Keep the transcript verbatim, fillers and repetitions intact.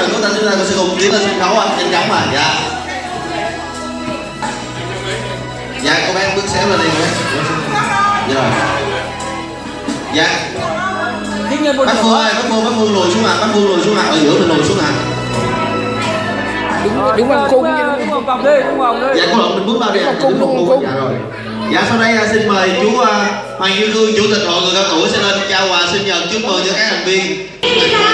của ta chúng ta sẽ cùng tiến lên sân khấu anh, nhanh chóng mà. Dạ. Dạ cô bé bước xéo lên đi cô bé. Dạ rồi. Dạ. Bác Phương ơi, bác Phương, bác Phương lùi xuống à, bác Phương lùi xuống à, ở giữa mình lùi xuống à. Đứng đứng bằng cung nha. Đứng vòng đi, đứng vòng đi. Dạ cô Lộc mình bước vào đi ạ. Đứng vòng cung. Dạ rồi. Dạ sau đây là xin mời chú Hoàng Như Cương, chủ tịch hội người cao tuổi sẽ lên trao quà sinh nhật chúc mừng cho các thành viên.